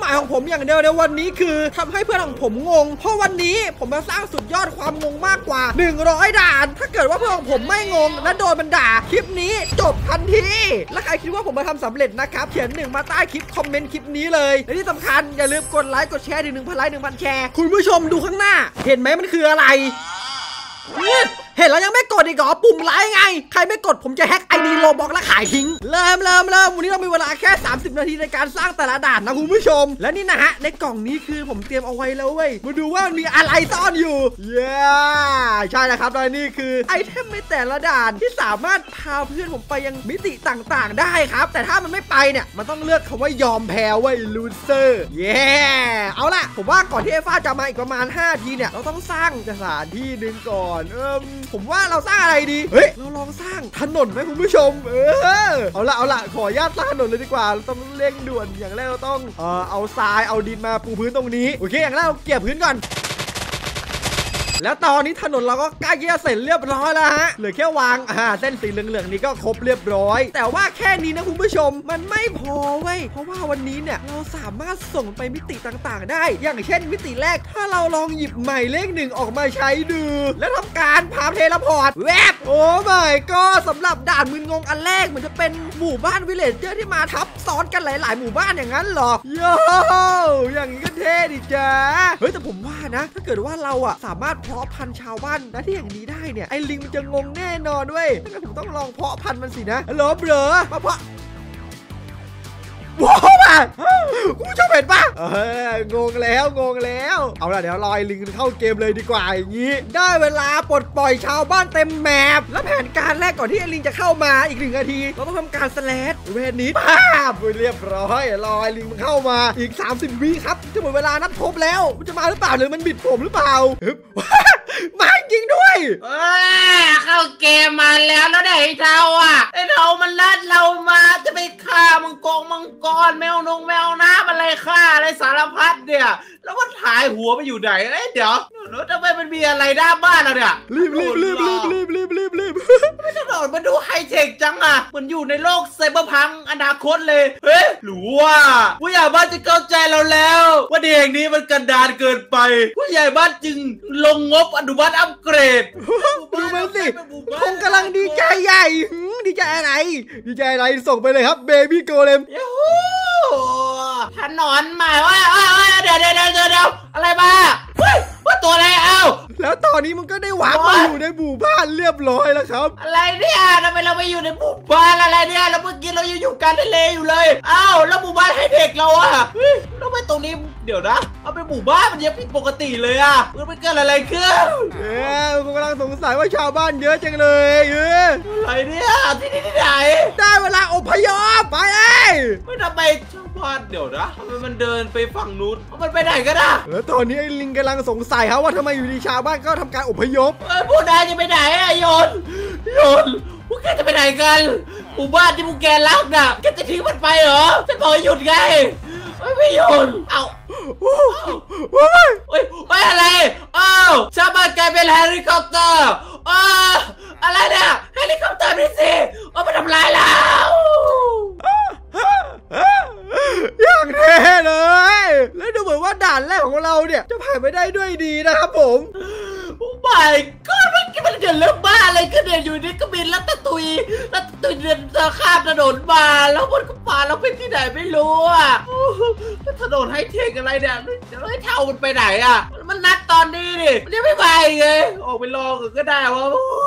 หมายของผมอย่างเดียวในวันนี้คือทำให้เพื่อนของผมงงเพราะวันนี้ผมมาสร้างสุดยอดความงงมากกว่า100ด่านถ้าเกิดว่าเพื่อนของผมไม่งงและโดนมันด่าคลิปนี้จบทันทีและใครคิดว่าผมมาทำสำเร็จนะครับเขียน1มาใต้คลิปคอมเมนต์คลิปนี้เลยและที่สำคัญอย่าลืมกดไลค์กดแชร์ถึง 1,000 ไลค์ 1,000 แชร์คุณผู้ชมดูข้างหน้าเห็นไหมมันคืออะไรเห็นแล้วยังไม่กดอีกเหรอปุ่มไลค์ไงใครไม่กดผมจะแฮ็กไอดีโลบ็อกและขายทิ้งเริ่มวันนี้เรามีเวลาแค่30นาทีในการสร้างแต่ละด่านนะคุณผู้ชมและนี่นะฮะในกล่องนี้คือผมเตรียมเอาไว้แล้วเว้ยมาดูว่ามีอะไรซ่อนอยู่ใช่นะครับและนี่คือไอเทมในแต่ละด่านที่สามารถพาเพื่อนผมไปยังมิติต่างๆได้ครับแต่ถ้ามันไม่ไปเนี่ยมันต้องเลือกคำว่ายอมแพ้เว้ยลูเซอร์เอาล่ะผมว่าก่อนที่เอฟ้าจะมาอีกประมาณ5 ทีเนี่ยเราต้องสร้างสถานที่หนึ่งก่อนผมว่าเราสร้างอะไรดีเฮ้ยเราลองสร้างถนนไหมคุณผู้ชมเอาละขออนุญาตสร้างถนนเลยดีกว่าเราต้องเร่งด่วนอย่างแรกเราต้องเอาทรายเอาดินมาปูพื้นตรงนี้โอเคอย่างแรกเราเกี่ยพื้นก่อนแล้วตอนนี้ถนนเราก็ใกล้จะเสร็จเรียบร้อยแล้วฮะเหลือแค่วางเส้นสีเหลืองๆนี้ก็ครบเรียบร้อยแต่ว่าแค่นี้นะคุณผู้ชมมันไม่พอเว้ยเพราะว่าวันนี้เนี่ยเราสามารถส่งไปมิติต่างๆได้อย่างเช่นมิติแรกถ้าเราลองหยิบหมายเลข1ออกมาใช้ดูแล้วทำการพาเทเลพอร์ตแวบโอ้ my god สำหรับด่านมึนงงอันแรกมันจะเป็นหมู่บ้านวิลเลจเจอร์ที่มาทับซ้อนกันหลายๆหมู่บ้านอย่างนั้นหรอโย่อย่างนี้ก็เท่ดิจ้าเฮ้ยแต่ผมว่านะถ้าเกิดว่าเราสามารถเพาะพันธุ์ชาวบ้านและที่อย่างนี้ได้เนี่ยไอ้ลิงมันจะงงแน่นอนด้วยงั้นผมต้องลองเพาะพันธุ์มันสินะฮัลโหลเบลอมาเพาะว้าวมาคุณผู้ชมเห็นปะงงแล้วเอาล่ะเดี๋ยวรอไอ้ลิงเข้าเกมเลยดีกว่าอย่างนี้ได้เวลาปลดปล่อยชาวบ้านเต็มแมปและแผนการแรกก่อนที่ไอ้ลิงจะเข้ามาอีก1 นาทีเราต้องทำการสแลชเวทนี้ป้าบเรียบร้อยรอไอ้ลิงมันเข้ามาอีก30 วิครับจะหมดเวลานัดพบแล้วมันจะมาหรือเปล่าหรือมันบิดผมหรือเปล่ามาจริงด้วยเข้าเกมมาแล้วไหนเท่าไอ้เท่ามันลัดเรามาจะไปฆ่ามังกรแมวน้ำอะไรฆ่าอะไรสารพัดเนี่ยแล้วมันถ่ายหัวไปอยู่ไหนเดี๋ยวแล้วทำไมมันมีอะไรหน้าบ้านเราเนี่ยรีบไม่ต้องโดดมาดูไฮเทคจังมันอยู่ในโลกไซเบอร์พังอนาคตเลยเฮ้ยหรือว่าผู้ใหญ่บ้านจะเข้าใจเราแล้วว่าเด็กนี้มันกันดารเกินไปผู้ใหญ่บ้านจึงลงงบอนุมัติอัปเกรดดูมันสิคงกำลังดีใจใหญ่ดีใจอะไรส่งไปเลยครับเบบี้โกเลมถนนใหม่เดี๋ยวอะไรมาว่าตัวอะไรแล้วตอนนี้มันก็ได้วางมาอยู่ในหมู่บ้านเรียบร้อยแล้วครับอะไรเนี่ยทำไมเราไปอยู่ในหมู่บ้านอะไรเนี่ยแล้วเมื่อกี้เรายังอยู่กันทะเลอยู่เลยแล้วหมู่บ้านให้เด็กเราแล้วไปตรงนี้เดี๋ยวนะเอาไปหมู่บ้านมันยังผิดปกติเลยมันเกิดอะไรขึ้นผมกำลังสงสัยว่าชาวบ้านเยอะจังเลยอะไรเนี่ยที่ไหนได้เวลาอพยพไปไม่ทำไมชาวบ้านเดี๋ยวนะทำไมมันเดินไปฝั่งนู้นมันไปไหนกันแล้วตอนนี้ไอ้ลิงกำลังสงสัยว่าทำไมอยู่ดีชาวบ้านก็ทำการอพยพพวกนายจะไปไหนโยนพวกแกจะไปไหนกันหมู่บ้านที่พวกแกรักแกจะทิ้งมันไปเหรอฉันบอกหยุดไงไม่หยุดอะไรชาวบ้านกลายเป็นเฮลิคอปเตอร์อะไรเนี่ยเฮลิคอปเตอร์นี่สิมันทำลายเราอย่างเท่เลยแล้วดูเหมือนว่าด่านแรกของเราเนี่ยจะผ่านไปได้ด้วยดีนะครับผมไม่ก็มันเกิดเรื่องบ้าอะไรก็เดินอยู่นี่ก็บินแล้วตะตุยเดินข้ามถนนมาแล้วมันก็พาเราไปที่ไหนไม่รู้ถนนให้เทคอะไรเนี่ยจะให้เท่ามันไปไหนมันนัดตอนนี้ดิมันยังไม่ไปไงออกไปรอก็ได้วะ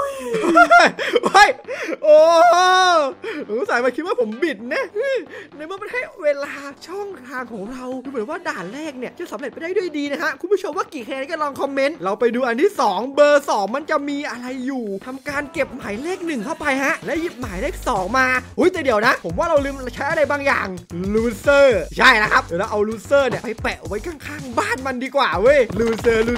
โอ้สงสัยมาคิดว่าผมบิดนะในเมื่อมันให้เวลาช่องทางของเราดูเหมือนว่าด่านแรกเนี่ยจะสำเร็จไปได้ด้วยดีนะฮะคุณผู้ชมว่ากี่คะแนนก็ลองคอมเมนต์เราไปดูอันที่2เบอร์2มันจะมีอะไรอยู่ทำการเก็บหมายเลข1เข้าไปฮะและหยิบหมายเลข2มาแต่เดี๋ยวนะผมว่าเราลืมใช้อะไรบางอย่างลูเซอร์ใช่นะครับเดี๋ยวเราเอาลูเซอร์เนี่ยไปแปะไว้ข้างๆบ้านมันดีกว่าเว้ยลูเซอร์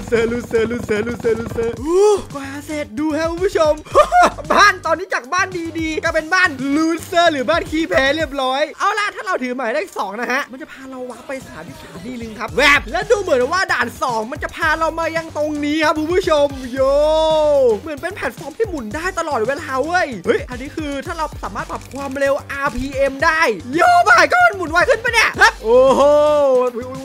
กว่าเสร็จดูฮะคุณผู้ชม บ้านตอนนี้จากบ้านดีๆก็เป็นบ้านลูเซอร์หรือบ้านขี้แพ้เรียบร้อยเอาล่ะถ้าเราถือหมายเลข2นะฮะมันจะพาเราวาร์ปไปสถานที่นึงครับแวบและดูเหมือนว่าด่าน2มันจะพาเรามายังตรงนี้ครับคุณผู้ชมโยเหมือนเป็นแพลตฟอร์มที่หมุนได้ตลอดเวลาเว้ยอันนี้คือถ้าเราสามารถปรับความเร็ว RPM ได้โย่บ่ายก็มันหมุนไวขึ้นปะเนี่ยครับโอ้โห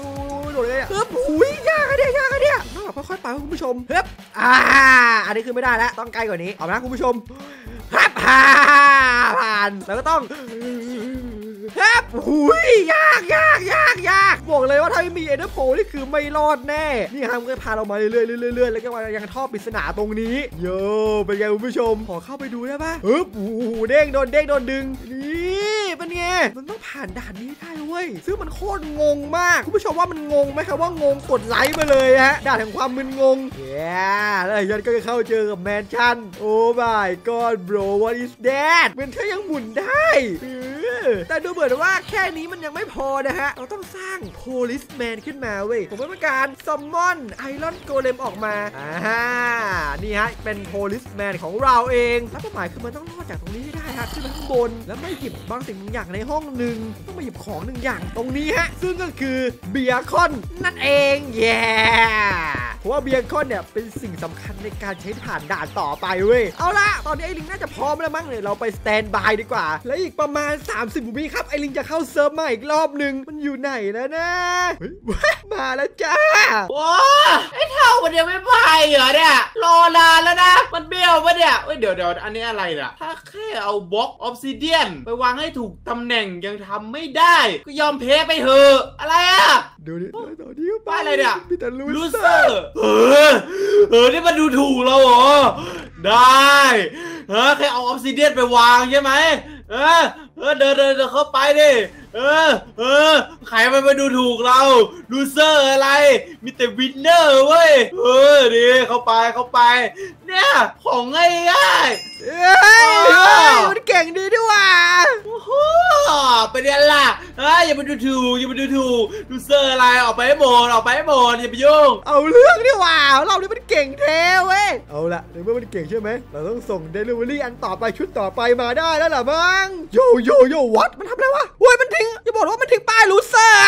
ไปคุณผู้ชมเฮ้ยอันนี้คือไม่ได้แล้วต้องไกลกว่านี้เอานะคุณผู้ชมฮับผ่านแล้วก็ต้องฮับหุยยากบอกเลยว่าถ้าไม่มีเอเดอร์โพนี่คือไม่รอดแน่นี่ฮะมันก็พาเรามาเรื่อยๆแล้วก็มายังท่อปริศนาตรงนี้โย่เป็นไงคุณผู้ชมขอเข้าไปดูได้ปะโอ้โหเด้งโดนดึงนี่เป็นไงมันต้องผ่านด่านนี้ได้เว้ยซึ่งมันโคตรงงมากคุณผู้ชมว่ามันงงไหมครับว่างงกดไลค์มาเลยฮะด่านแห่งความมึนงงแล้วยันก็จะเข้าเจอกับแมนชั่นโอ้ my god bro what is that มันแค่ยังหมุนได้แต่ดูเหมือนว่าแค่นี้มันยังไม่พอนะฮะเราต้องสร้าง policeman ขึ้นมาเว้ยผมต้องการซัมมอนไอรอนโกเลมออกมานี่ฮะเป็น policeman ของเราเองแล้วเป้าหมายคือมันต้องรอดจากตรงนี้ให้ได้ฮะขึ้นไปข้างบนแล้วไม่หยิบบางสิ่งบางอย่างในห้องหนึ่งต้องมาหยิบของหนึ่งอย่างตรงนี้ฮะซึ่งก็คือเบียร์คอนนั่นเองเพราะว่าเบียร์คอนเนี่ยเป็นสิ่งสำคัญในการใช้ผ่านด่านต่อไปเว้ยเอาละตอนนี้ไอ้ลิงน่าจะพร้อมแล้วมั้งเลยเราไปสแตนบายดีกว่าและอีกประมาณ30 วิครับไอ้ลิงจะเข้าเซิร์ฟมาอีกรอบนึงมันอยู่ไหนแล้วนะมาแล้วจ้าว้าไอ้เท่ามันยังไม่ไปเหรอเนี่ยรอนานแล้วนะมันเบี้ยวปะเนี่ยเดี๋ยวอันนี้อะไรเนี่ยถ้าแค่เอาบล็อกออฟซิเดียนไปวางให้ถูกตำแหน่งยังทำไม่ได้ก็ยอมแพ้ไปเถอะอะไรอะดูดิตอนนี้ป้าอะไรเนี่ยมีแต่ลูเซอร์นี่มันดูถูกเราเหรอได้แค่เอาออฟซิเดียนไปวางใช่ไหมเดินเข้าไปดิใครมันมาดูถูกเราลูเซอร์อะไรมีแต่วินเนอร์เว้ยดิเข้าไปเนี่ยของง่ายมันเก่งดีด้วยว่ะเป็นยังล่ะอย่ามาดูถูกลูเซอร์อะไรออกไปให้หมดอย่าไปยุ่งเอาเรื่องดีว่าเราเนี่ยมันเก่งแท้เว้ยเอาละเดี๋ยวเมื่อมันเก่งใช่ไหมเราต้องส่งเดลิเวอรี่อันต่อไปชุดต่อไปมาได้แล้วล่ะมั้งโยวัดมันทำอะไรวะโว้ยมันทิ้งอย่าบอกว่ามันทิ้งป้ายลูเซอร์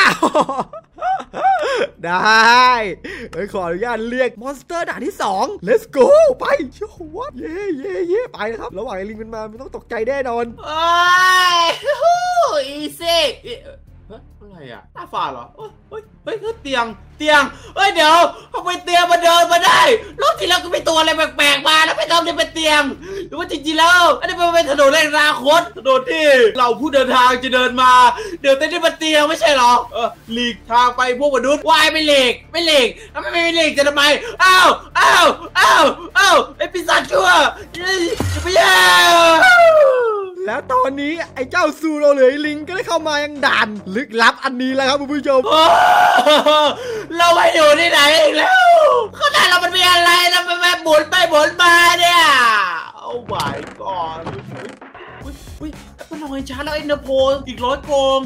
ได้ขออนุญาตเรียกมอนสเตอร์ด่านที่2 let's go ไปโย่วัดเย่ไปนะครับระหว่างไอ้ลิงมันมามันต้องตกใจแน่นอนอีซี่อะไรอ่ะหน้าฝาเหรอเฮ้ยเตียงเดี๋ยวทำไมเตียงมาเดินมาได้รอบที่แล้วก็มีตัวอะไรแปลกๆมาแล้วไม่ต้องที่เป็นเตียงหรือว่าจริงๆแล้วอันนี้เป็นถนนในอนาคตถนนที่เราผู้เดินทางจะเดินมาเดี๋ยวเต้นที่เป็นเตียงไม่ใช่หรอหลีกทางไปพวกมนุษย์วายไม่หลีกแล้วไม่หลีกจะทำไมอ้าวไอ้ปีศาจชั่วจะไปแล้วตอนนี้ไอ้เจ้าซูโรเหลือลิงก็ได้เข้ามายังด่านลึกลับอันนี้แล้วครับคุณผู้ชมเราไปอยู่ที่ไหนอีกแล้วข้างหน้าเรามันมีอะไรนะมันแบบหมุนไปหมุนมาเนี่ยโอ้ my god มันน้อยช้าแล้วไอ้เนโพอีก100 โกง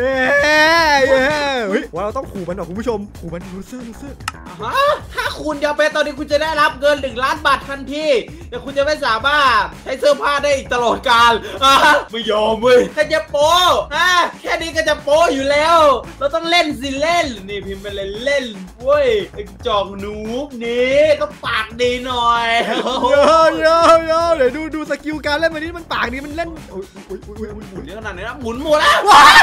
ว่าเราต้องขู่มันหรอคุณผู้ชมขู่มันลูเซอร์ถ้าคุณยอมแพ้ตอนนี้คุณจะได้รับเงิน1 ล้านบาททันทีแต่คุณจะไม่สามารถใช้เสื้อผ้าได้อีกตลอดกาลไม่ยอมเว้ยแค่จะโป้แค่นี้ก็จะโป้อยู่แล้วเราต้องเล่นสิเล่นนี่พิมพ์ไปเล่นเว้ยไอ้จอกหนูนี่ต้องปากดีหน่อยเดี๋ยวดูสกิลการเล่นวันนี้มันปากดีมันเล่นหมุนเยอะขนาดนี้นะหมุนหมดแล้ว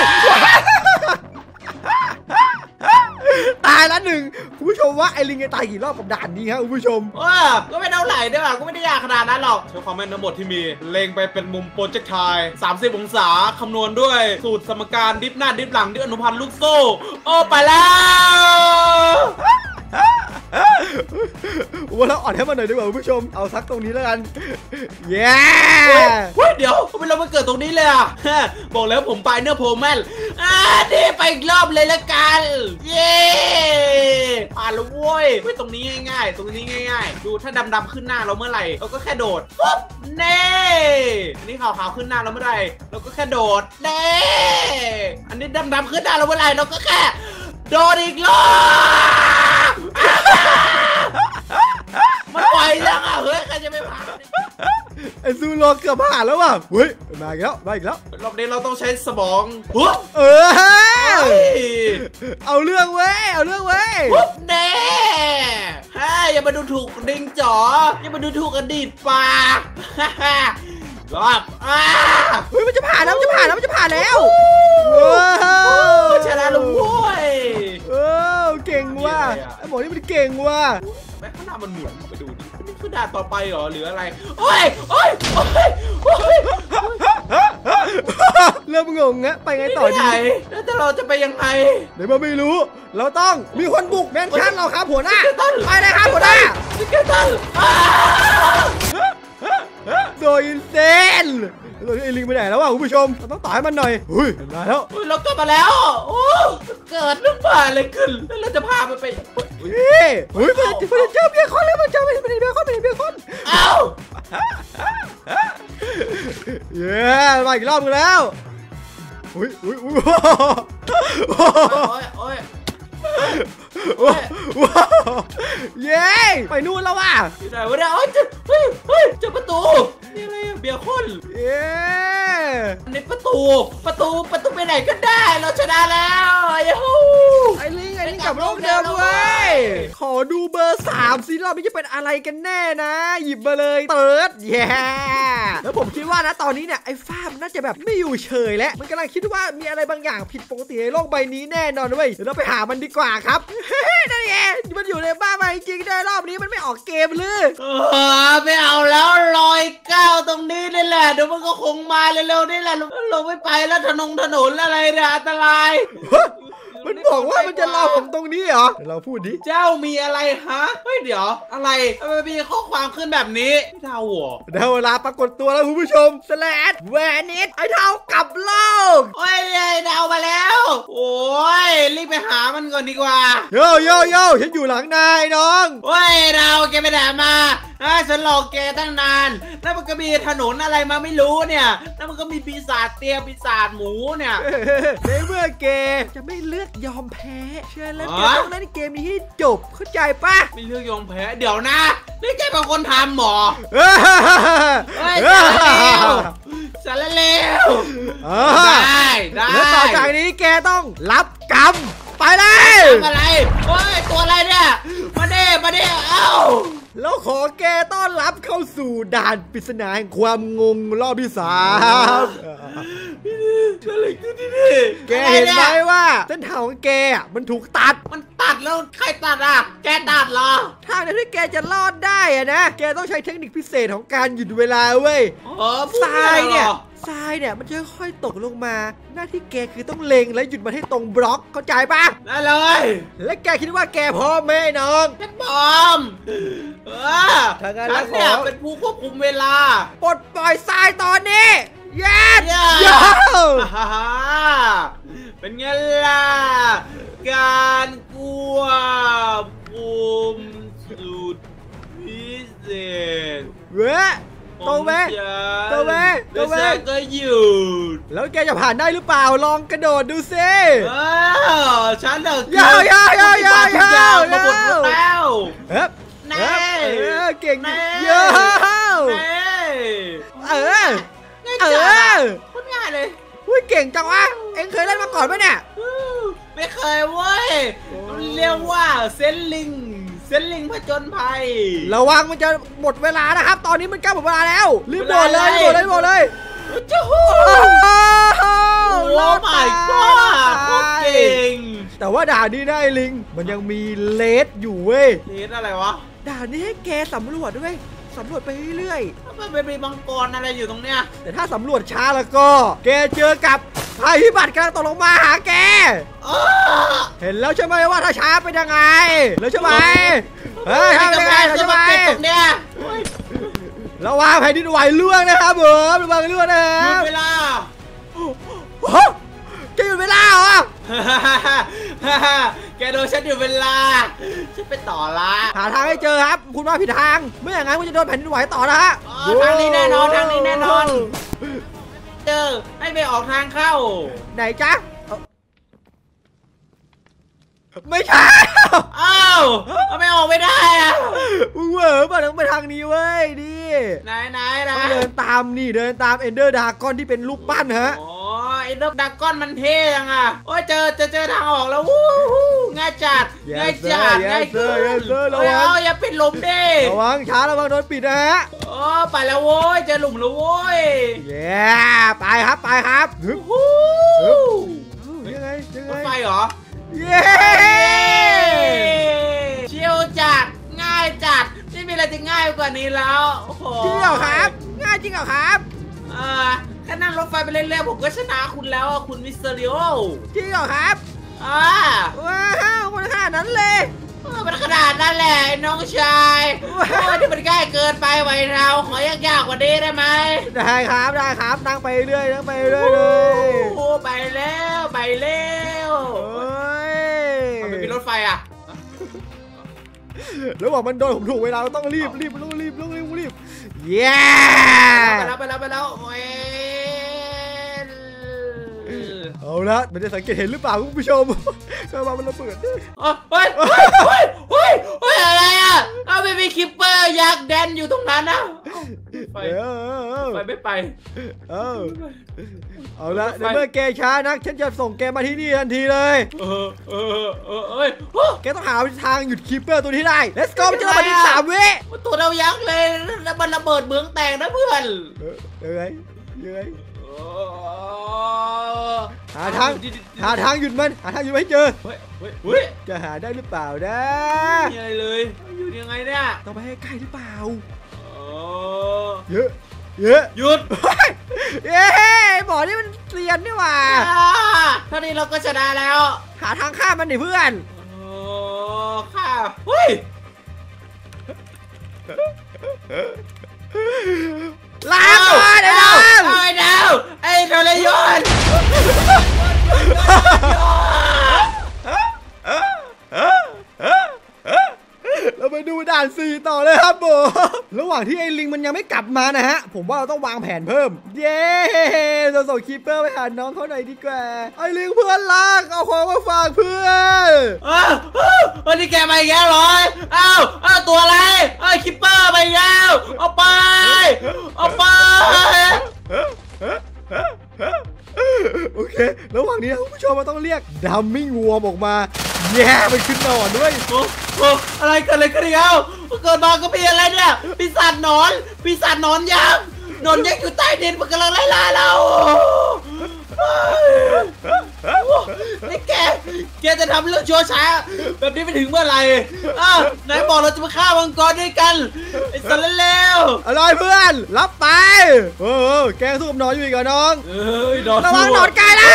ตายละ1คุณผู้ชมว่าไอ้ลิงจะตายกี่รอบกับด่านนี้ครับคุณผู้ชมก็ไม่เท่าไหร่ด้วยก็ไม่ได้ยากขนาดนั้นหรอกใช้ความแม่นทั้งหมดที่มีเล็งไปเป็นมุมโปรเจกต์ไทล์30 องศาคำนวณด้วยสูตรสมการดิฟหน้าดิฟหลังดิฟอนุพันธ์ลูกโซ่ไปแล้วว่าเราอ่อนให้มันหน่อยดีกว่าคุณผู้ชมเอาซักตรงนี้แล้วกันเดี๋ยวทำไมเรามาเกิดตรงนี้เลยอ่ะบอกแล้วผมไปเนื้อโพแมนนี่ไปอีกรอบเลยละกันผ่านแล้วเว้ยตรงนี้ง่ายๆดูถ้าดำๆขึ้นหน้าเราเมื่อไหร่เราก็แค่โดดปุ๊บเน่อันนี้ขาวๆขึ้นหน้าเราเมื่อไหร่เราก็แค่โดดเน่อันนี้ดำๆขึ้นหน้าเราเมื่อไหร่เราก็แค่โดดอีกรอบมันปล่อยยังอ่ะเฮ้ยใครจะไม่ผ่านไอ้ซูโรเกือบผ่านแล้วว่ะเฮ้ยมาอีกแล้วรอบนี้เราต้องใช้สมองเอาเรื่องเว้ยเน่อย่ามาดูถูกดิงจ๋ออย่ามาดูถูกอดีตปากรอบเฮ้ยมันจะผ่านแล้วชนะแล้วเว้ยเก่ก่งว่ะไอ้หมอนี่มันเก่งว่ะแม่ข้างหน้ามันเหมือนไปดูดินี่คือด่านต่อไปเหรอหรืออะไรโอ้ยโอ้ยโอ้ยโอ้ยเริ่มงงฮะไปไงต่อดีแล้วแต่เราจะไปยังไงเดี๋ยวมาไม่รู้เราต้องมีคนบุกแมนชั่นเราครับหัวหน้าไปเลยครับหัวหน้าสเกตตันโดยอินเซนตัวนี้ไอ้ลิงไปไหนแล้ววะคุณผู้ชมเราต้องต่อให้มันหน่อยเฮ้ยได้แล้วเรากลับมาแล้วโอ้เกิดเรื่องบ้าอะไรขึ้นแล้วเราจะพามันไปเฮ้ยมันเจอเบียร์คอนแล้วมันเจอเป็นเบียร์คอนเป็นเบียร์คอนเอ้าเย้มาอีกรอบนึงแล้วอุ้ยโอ้ยเย้ไปนู่นแล้วว่ะอยู่ไหนวะเนี่ยเฮ้ยเจอประตูนี่อะไรเบียร์คนเย้นี่ประตูไปไหนก็ได้เราชนะแล้วไอ้ลิงกลับโลกเดิมเว้ยขอดูเบอร์3สิรอบนี้จะเป็นอะไรกันแน่นะหยิบมาเลยเติร์ดแย่แล้วผมคิดว่านะตอนนี้เนี่ยไอ้ฟ้ามันน่าจะแบบไม่อยู่เฉยแล้วมันกำลังคิดว่ามีอะไรบางอย่างผิดปกติในโลกใบนี้แน่นอนเว้ยเดี๋ยวเราไปหามันดีกว่าครับนั่นไงมันอยู่ในบ้านมาจริงๆได้รอบนี้มันไม่ออกเกมเลยไม่เอาแล้วรอยก้าวตรงนี้นี่แหละเดี๋ยวมันก็คงมาเร็วๆนี่แหละเราไม่ไปแล้วถนนอะไรเนี่ยอันตรายมันบอกว่ามันจะรอผมตรงนี้เหรอเราพูดดิเจ้ามีอะไรฮะเฮ้ยเดี๋ยวอะไรมันมีข้อความขึ้นแบบนี้เท่าหัวได้เวลาปรากฏตัวแล้วคุณผู้ชมสแลดแวนิสไอ้เท่ากับโลกโอ้ยดาวมาแล้วโอ้ยรีบไปหามันก่อนดีกว่าโยฉันอยู่หลังนายน้องโอ้ยดาวแกไปไหนมาฉันหลอกแกตั้งนานแล้วมันก็มีถนนอะไรมาไม่รู้เนี่ยแล้วมันก็มีปีศาจเตี้ยปีศาจหมูเนี่ยในเมื่อแกจะไม่เลือกยอมแพ้เชื่อแล้วแกต้องเล่นเกมนี้ให้จบเข้าใจปะไม่เลือกยอมแพ้เดี๋ยวนะนี่แกเป็นคนทำหรอเฮ้ยสารเลวได้แล้วต่อจากนี้แกต้องรับกรรมไปเลยอะไรโอ้ยตัวอะไรเนี่ยมาเด้เอ้าแล้วขอแกต้อนรับเข้าสู่ด่านปริศนาแห่งความงงรอบที่3 อะไรขึ้นนี่แกเห็นไหมว่าเส้นทางของแกมันถูกตัดแล้วใครตัดอ่ะแกตัดเหรอทางที่แกจะรอดได้อะนะแกต้องใช้เทคนิคพิเศษของการหยุดเวลาเว้ยทรายเนี่ยมันจะค่อยตกลงมาหน้าที่แกคือต้องเล็งและหยุดมันให้ตรงบล็อกเข้าใจปะได้เลยและแกคิดว่าแกพร้อมไหมน้องพร้อมฉันเนี่ยเป็นผู้ควบคุมเวลาปลดปล่อยทรายตอนนี้เย้เป็นไงล่ะการควบคุมสุดพิเศษโตเว้ก็หยุดแล้วแกจะผ่านได้หรือเปล่าลองกระโดดดูซิฉันเลิกยาวมาหมดแล้วแน่เก่งเยอะพูดง่ายเลยเก่งจังวะเอ็งเคยเล่นมาก่อนไหมเนี่ยไม่เคยเว้ยเรียกว่าเซนลิงผจญภัยระวังมันจะหมดเวลานะครับตอนนี้มันใกล้หมดเวลาแล้วรีบโดดเลยจู๊โอ้ my god โคตรเก่งแต่ว่าด่านนี้ได้ลิงมันยังมีเลสอยู่เว้ยเลสอะไรวะด่านนี้ให้แกสำรวจด้วยสำรวจไปเรื่อยๆมันมีมังกรอะไรอยู่ตรงเนี้ยแต่ถ้าสำรวจช้าแล้วก็แกเจอกับภัยพิบัติกำลังตกลงมาหาแกเห็นแล้วใช่ไหมว่าถ้าช้าเป็นยังไงแล้วใช่ไหมทำยังไงใช่ไหมระวังแผ่นดินไหวล่วงนะครับผมระวังล่วงนะหยุดเวลาจะหยุดเวลาเหรอแกโดนฉันหยุดเวลาฉันไปต่อละหาทางให้เจอครับคุณมาผิดทางไม่อย่างนั้นคุณจะโดนแผ่นดินไหวต่อนะฮะทางนี้แน่นอนเจอให้ไปออกทางเข้าไหนจ๊ะไม่ใช่อ้าวทำไมออกไม่ได้อะมึงเหวอป่ะต้องไปทางนี้เว้ยดิไหนเดินตามเอนเดอร์ดากอนที่เป็นรูปปั้นฮะอ๋อเอนเดอร์ดากอนมันเท่ยังอ่ะโอ้ยเจอทางออกแล้ววู้ง่ายจัดง่ายขึ้นอย่าปิดหลุมดิระวังช้าระวังโดนปิดนะฮะโอ้ไปแล้วโว้ยเจอหลุมแล้วโว้ยไปครับยังไงไฟเหรอเย้กว่านี้แล้วโอ้โหจริงเหรอครับ ง่ายจริงเหรอครับแค่นั่งรถไฟไปเรื่อยๆผมก็ชนะคุณแล้วอะคุณมิสเตอริโอจริงเหรอครับ ว้าวมันขนาดนั้นเลยมันขนาดนั้นแหละไอ้น้องชายที่มันใกล้เกินไปไว้เราขอยากๆกว่านี้ได้ไหมได้ครับนั่งไปเรื่อยนั่งไปเรื่อยเลยโอ้ไปแล้วเฮ้ยมันไม่มีรถไฟอ่ะแล้วบอกมันโดนผมถูกเวลาเราต้องรีบเย้ไปแล้วโอ้ยเอาละมันจะสังเกตเห็นหรือเปล่าคุณผู้ชมกระบะมันระเบิดเฮ้ยอะไรอ่ะเอาไม่มีคิปเปอร์ยักษ์แดนอยู่ตรงนั้นนะไปไม่ไปเอาละในเมื่อแกช้านักฉันจะส่งแกมาที่นี่ทันทีเลยแกต้องหาทางหยุดคีปเปอร์ตัวนี้ได้ let's go มันจะระเบิดอีก3 วิตัวเรายักษ์เลยแล้วมันระเบิดเมืองแตกนะเพื่อนยังไงหาทางหยุดมันให้เจอจะหาได้หรือเปล่านะยังไงเลยอยู่ยังไงเนี่ยต้องไปให้ใกล้หรือเปล่าเยอะหยุดเย้หมอนี่มันเรียนนี่หว่าท่านี้เราก็ชนะแล้วหาทางข้ามมันดิเพื่อนข้าเฮ้ยลาก่อนไอ้ดาวไอ้ทรยศเราไปดูด่าน4ต่อเลยครับผมระหว่างที่ไอ้ลิงมันยังไม่กลับมานะฮะผมว่าเราต้องวางแผนเพิ่มเย้เราส่งคีปเปอร์ไปหาน้องเขาหน่อยดีกว่าไอ้ลิงเพื่อนรักเอาของมาฝากเพื่อนวันนี้แกมาอีกแล้วเหรอตัวอะไรคิปเปอร์ไปแล้วเอาไปโอเคระหว่างนี้คุณผู้ชมเราต้องเรียกดัมมิ่งวอร์มออกมาแย่มันขึ้นนอนด้วยอะไรกันเลยกันแล้วเกิดมาก็มีอะไรเนี่ยปีศาจหนอนยักษ์อยู่ใต้ดินมันกำลังไล่ล่าเรานี่แกจะทำเรื่องชั่วช้าแบบนี้ไปถึงเมื่อไหร่ไหนบอกเราจะมาฆ่ามังกรด้วยกันไอ้สันเลวอะไรเพื่อนรับไปแกสู้กับนอนอยู่อีกเหรอน้องระวังนอนไกลนะ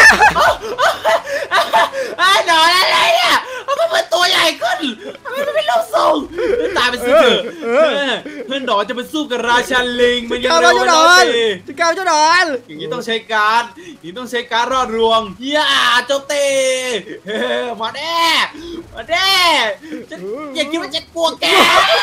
หนอนอะไรเนี่ยมันเป็นตัวใหญ่ขึ้นทำไมมันไม่ลงส่งตายไปสิเถอะเพื่อนหนอนจะไปสู้กับราชันลิงมันยังเร็วสิจะก้าวเจ้าหนอนอย่างนี้ต้องใช้การรอดรวงโจมตีมาแน่อย่าคิดว่าจะกลัวแก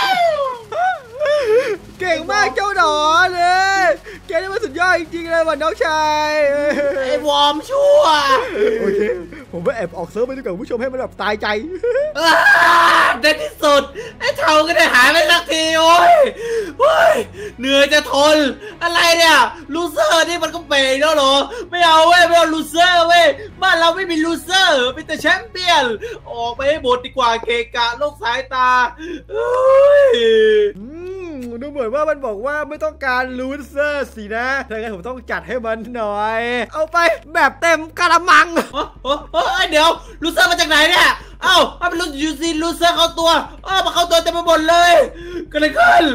เก่งมากเจ้าหนอนเลยแกนี่มันสุดยอดจริงๆเลยว่ะน้องชายไอ้วอร์มชั่วโอเคผมไปแอบออกเซิร์ฟไปดูกับผู้ชมให้มันแบบตายใจในที่สุดไอ้เทาก็ได้หายไปสักทีโอ้ยเหนื่อยจะทนอะไรเนี่ยลูเซอร์นี่มันก็เป๋แล้วเหรอไม่เอาลูเซอร์เว้ยบ้านเราไม่มีลูเซอร์เป็นแต่แชมเปี้ยนออกไปให้หมดดีกว่าเกะกะโลกสายตาดูเหมือนว่ามันบอกว่าไม่ต้องการลูเซอร์สินะถ้างั้นผมต้องจัดให้มันหน่อยเอาไปแบบเต็มกระมังเดี๋ยวลูเซอร์มาจากไหนเนี่ยเอาเป็นลูเซอร์เข้าตัวมาเข้าตัวเต็มไปหมดเลยกันเลยขึ้น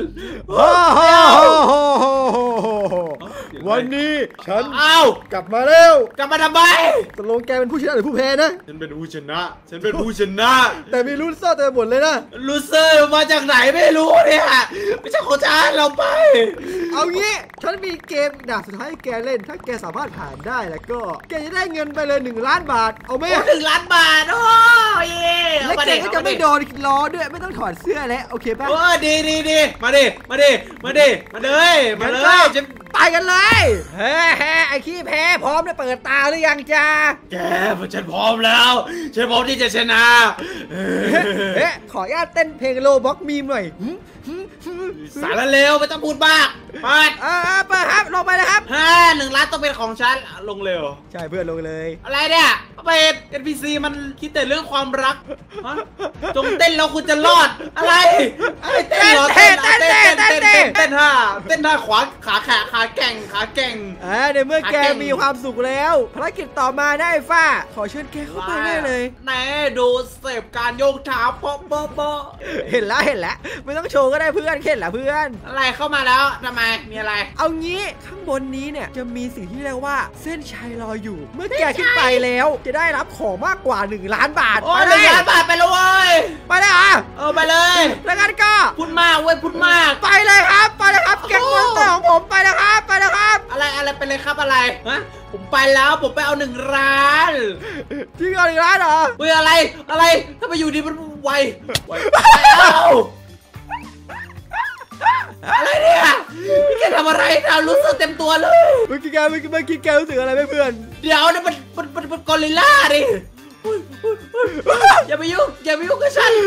วันนี้ฉันกลับมาแล้วกลับมาทำไมตกลงแกเป็นผู้ชนะหรือผู้แพ้นะฉันเป็นผู้ชนะแต่มีลูเซอร์เต็มหมดเลยนะลูเซอร์มาจากไหนไม่รู้เนี่ยไม่ใช่ของฉันเราไปเอางี้ฉันมีเกมด่านสุดท้ายให้แกเล่นถ้าแกสามารถผ่านได้แล้วก็แกจะได้เงินไปเลย1 ล้านบาทเอาไหม 1 ล้านบาทและแกก็จะไม่โดนล้อด้วยไม่ต้องถอดเสื้อแล้วโอเคป่ะดีมาเลยจะไปกันเลยเฮ้ไอ้ขี้แพ้พร้อมได้เปิดตาหรือยังจ้าแกฉันพร้อมแล้วฉันพร้อมที่จะชนะขออนุญาตเต้นเพลงโลบ็อกมีมหน่อยสารเลวไม่ต้องพูดมากเปิดเปิดครับลงไปเลยครับ 1 ล้านต้องเป็นของฉันลงเร็วใช่เพื่อนลงเลยอะไรเนี่ยเป็ด NPC มันคิดแต่เรื่องความรักฮะจงเต้นแล้วคุณจะรอดอะไรเต้นเหรอเต้นท่าขวาขาแก่งในเมื่อแกมีความสุขแล้วภารกิจต่อมาได้ฟ้าขอเชิญแกเข้าไปได้เลยไหนดูเสพการโยกเท้าโป๊ะเห็นแล้วไม่ต้องโชว์ก็ได้เพื่อนเห็นแล้วเพื่อนอะไรเข้ามาแล้วทำไมมีอะไรเอางี้ข้างบนนี้เนี่ยจะมีสิ่งที่เรียกว่าเส้นชัยรออยู่ เมื่อแกขึ้นไปแล้วจะได้รับของมากกว่า1 ล้านบาทโอ้ย1 ล้านบาทไปเลยเว้ยไปเลยอ่ะไปเลยแล้วกันก็พูดมากเว้ยพูดมากไปเลยครับแก๊งมอนสเตอร์ของผมไปแล้วครับอะไรไปเลยครับอะไรฮะผมไปแล้วผมไปเอา1 ล้านจริงเหรอ1 ล้านเหรอเฮ้ยอะไรถ้าไปอยู่ดีมันไวเอาอะไรเนี่ยพี่แกทำอะไรเรารู้สึกเต็มตัวเลยเมื่อกี้แกรู้สึกอะไรไหมเพื่อนเดี๋ยวนี่มันกอริลล่าดิอย่าไปยุ่งกับฉัน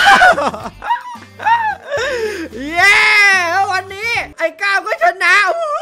เย้วันนี้ไอ้ก้าวก็ชนะ